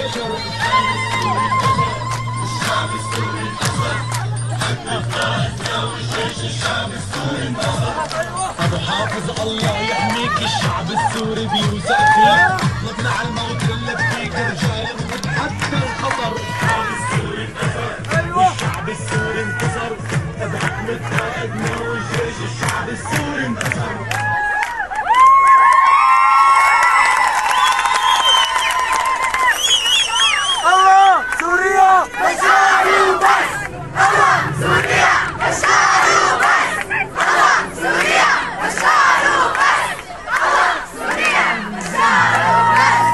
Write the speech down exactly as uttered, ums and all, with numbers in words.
بشر. الشعب السوري انتصر، حب قائدنا والجيش الشعب السوري انتصر. ابو حافظ الله يحميك، الشعب السوري بيوثق فيك، طلبنا على الموت اللي فيك رجال وتحدى الخطر. الشعب السوري انتصر، والشعب السوري انتصر بحكم قائدنا والجيش الشعب السوري انتصر.